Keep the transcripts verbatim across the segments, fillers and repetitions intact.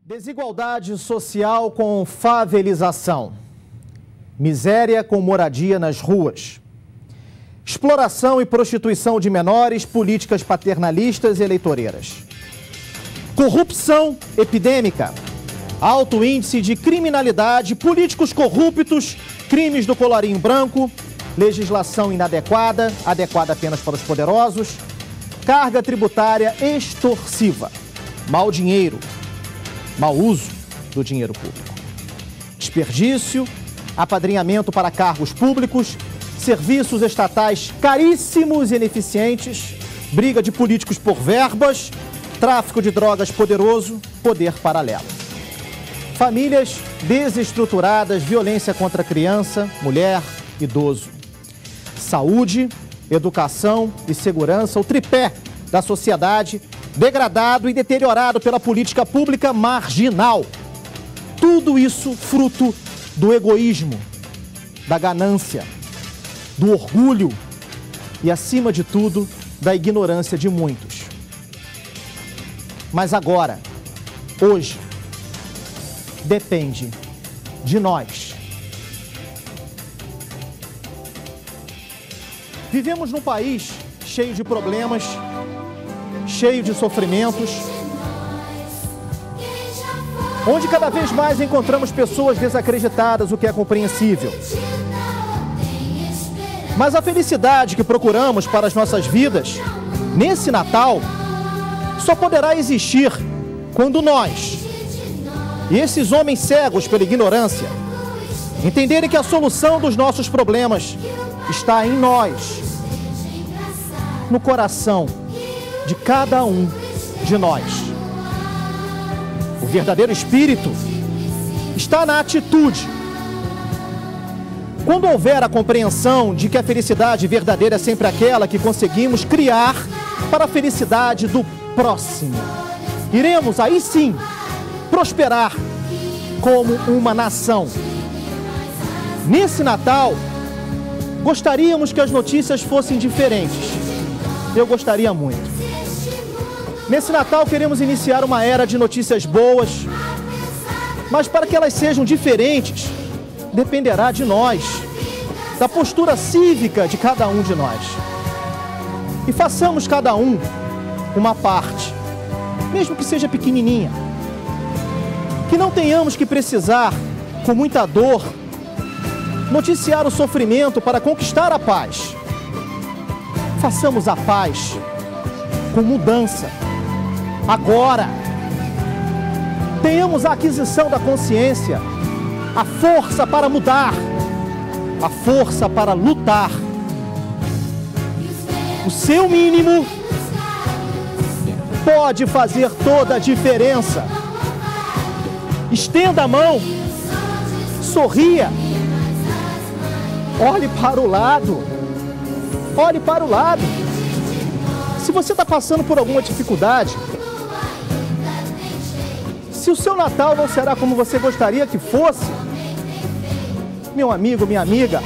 Desigualdade social com favelização. Miséria com moradia nas ruas. Exploração e prostituição de menores, políticas paternalistas e eleitoreiras. Corrupção epidêmica. Alto índice de criminalidade, políticos corruptos, crimes do colarinho branco, legislação inadequada, adequada apenas para os poderosos, carga tributária extorsiva, mau dinheiro, mau uso do dinheiro público, desperdício, apadrinhamento para cargos públicos, serviços estatais caríssimos e ineficientes, briga de políticos por verbas, tráfico de drogas poderoso, poder paralelo. Famílias desestruturadas, violência contra criança, mulher, idoso. Saúde, educação e segurança, o tripé da sociedade degradado e deteriorado pela política pública marginal. Tudo isso fruto do egoísmo, da ganância, do orgulho e, acima de tudo, da ignorância de muitos. Mas agora, hoje, depende de nós. Vivemos num país cheio de problemas, cheio de sofrimentos, onde cada vez mais encontramos pessoas desacreditadas, o que é compreensível. Mas a felicidade que procuramos para as nossas vidas, nesse Natal, só poderá existir quando nós, e esses homens cegos pela ignorância, entenderem que a solução dos nossos problemas está em nós, no coração de cada um de nós. O verdadeiro espírito está na atitude. Quando houver a compreensão de que a felicidade verdadeira é sempre aquela que conseguimos criar para a felicidade do próximo, iremos aí sim prosperar como uma nação. Nesse Natal, gostaríamos que as notícias fossem diferentes. Eu gostaria muito. Nesse Natal queremos iniciar uma era de notícias boas, mas para que elas sejam diferentes, dependerá de nós, da postura cívica de cada um de nós. E façamos cada um uma parte, mesmo que seja pequenininha. Que não tenhamos que precisar, com muita dor, noticiar o sofrimento para conquistar a paz. Façamos a paz com mudança. Agora, tenhamos a aquisição da consciência, a força para mudar, a força para lutar. O seu mínimo pode fazer toda a diferença. Estenda a mão, sorria, olhe para o lado, olhe para o lado. Se você está passando por alguma dificuldade, se o seu Natal não será como você gostaria que fosse, meu amigo, minha amiga,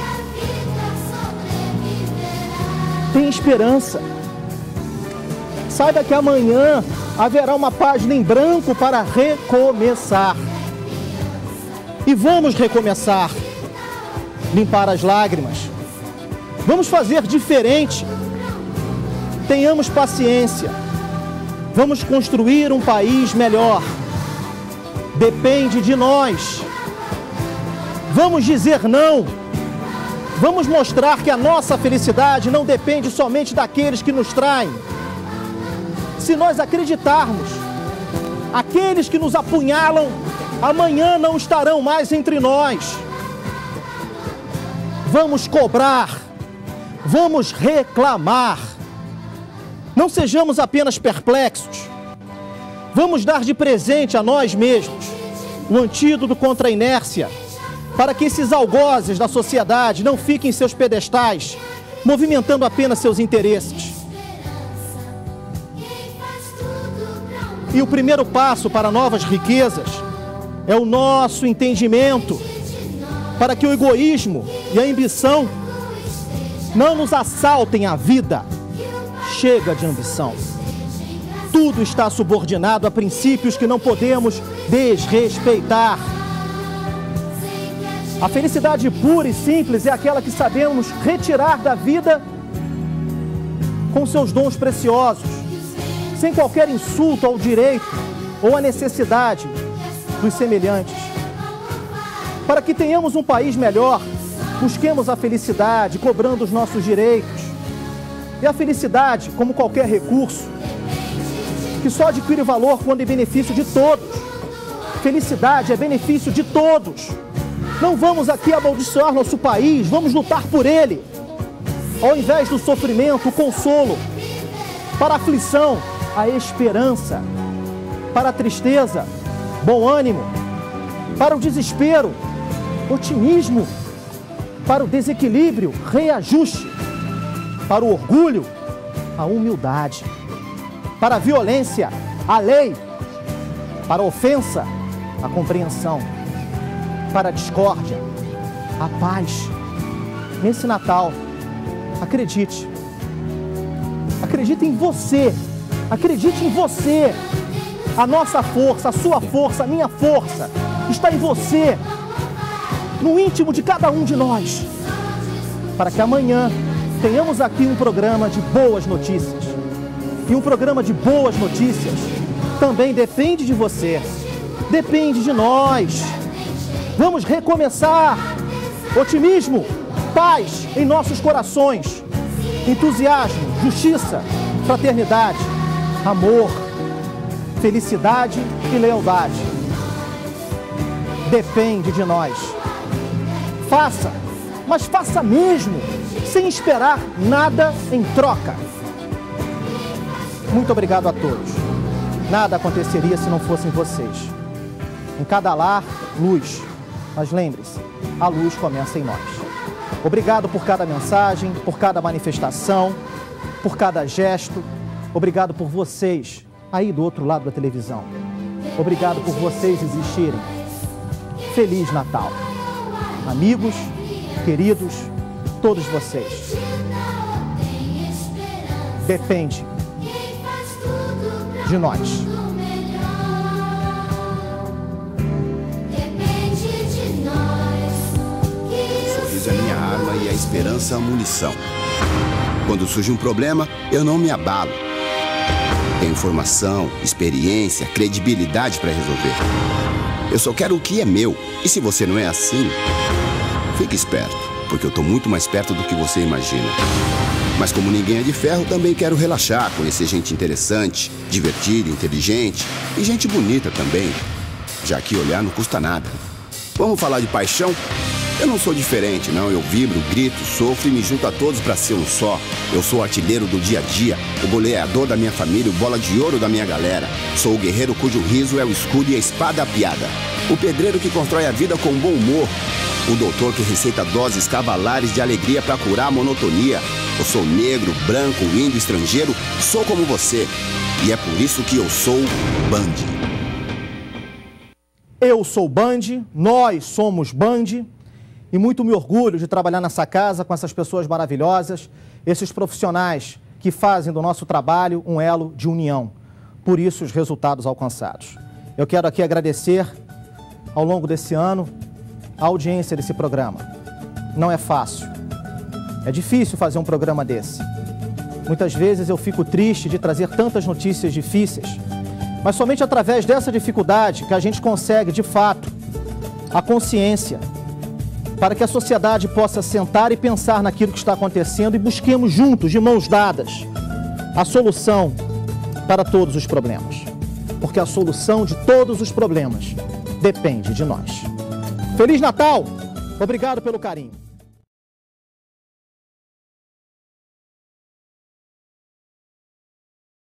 tenha esperança. Saiba que amanhã haverá uma página em branco para recomeçar. E vamos recomeçar. Limpar as lágrimas. Vamos fazer diferente. Tenhamos paciência. Vamos construir um país melhor. Depende de nós. Vamos dizer não. Vamos mostrar que a nossa felicidade não depende somente daqueles que nos traem. Se nós acreditarmos, aqueles que nos apunhalam, amanhã não estarão mais entre nós. Vamos cobrar. Vamos reclamar. Não sejamos apenas perplexos. Vamos dar de presente a nós mesmos o antídoto contra a inércia, para que esses algozes da sociedade não fiquem em seus pedestais, movimentando apenas seus interesses. E o primeiro passo para novas riquezas é o nosso entendimento, para que o egoísmo e a ambição não nos assaltem a vida. Chega de ambição. tudo está subordinado a princípios que não podemos desrespeitar. A felicidade pura e simples é aquela que sabemos retirar da vida com seus dons preciosos, sem qualquer insulto ao direito ou à necessidade dos semelhantes. Para que tenhamos um país melhor, busquemos a felicidade, cobrando os nossos direitos. E a felicidade, como qualquer recurso, que só adquire valor quando é benefício de todos. Felicidade é benefício de todos. Não vamos aqui amaldiçoar nosso país, vamos lutar por ele. Ao invés do sofrimento, o consolo. Para a aflição, a esperança. Para a tristeza, bom ânimo. Para o desespero, otimismo. Para o desequilíbrio, reajuste. Para o orgulho, a humildade. Para a violência, a lei. Para a ofensa, a compreensão. Para a discórdia, a paz. Nesse Natal, acredite. Acredite em você. Acredite em você. A nossa força, a sua força, a minha força está em você. No íntimo de cada um de nós. Para que amanhã tenhamos aqui um programa de boas notícias. E um programa de boas notícias também depende de você. Depende de nós. Vamos recomeçar. Otimismo, paz em nossos corações. Entusiasmo, justiça, fraternidade, amor, felicidade e lealdade. Depende de nós. Faça, mas faça mesmo, sem esperar nada em troca. Muito obrigado a todos. Nada aconteceria se não fossem vocês. Em cada lar, luz. Mas lembre-se, a luz começa em nós. Obrigado por cada mensagem, por cada manifestação, por cada gesto. Obrigado por vocês aí do outro lado da televisão. Obrigado por vocês existirem. Feliz Natal. Amigos, queridos, todos vocês. Depende de nós. É a minha arma e a esperança a munição. Quando surge um problema, eu não me abalo. Tenho formação, experiência, credibilidade para resolver. Eu só quero o que é meu. E se você não é assim, fique esperto, porque eu estou muito mais perto do que você imagina. Mas como ninguém é de ferro, também quero relaxar, conhecer gente interessante, divertida, inteligente e gente bonita também, já que olhar não custa nada. Vamos falar de paixão? Eu não sou diferente, não. Eu vibro, grito, sofro e me junto a todos para ser um só. Eu sou o artilheiro do dia a dia, o goleador da minha família, o bola de ouro da minha galera. Sou o guerreiro cujo riso é o escudo e a espada a piada. O pedreiro que constrói a vida com bom humor. O doutor que receita doses cavalares de alegria para curar a monotonia. Eu sou negro, branco, índio, estrangeiro, sou como você. E é por isso que eu sou Band. Eu sou Band, nós somos Band. E muito me orgulho de trabalhar nessa casa com essas pessoas maravilhosas, esses profissionais que fazem do nosso trabalho um elo de união. Por isso, os resultados alcançados. Eu quero aqui agradecer, ao longo desse ano, a audiência desse programa. Não é fácil. É difícil fazer um programa desse. Muitas vezes eu fico triste de trazer tantas notícias difíceis, mas somente através dessa dificuldade que a gente consegue, de fato, a consciência, para que a sociedade possa sentar e pensar naquilo que está acontecendo e busquemos juntos, de mãos dadas, a solução para todos os problemas. Porque a solução de todos os problemas depende de nós. Feliz Natal! Obrigado pelo carinho.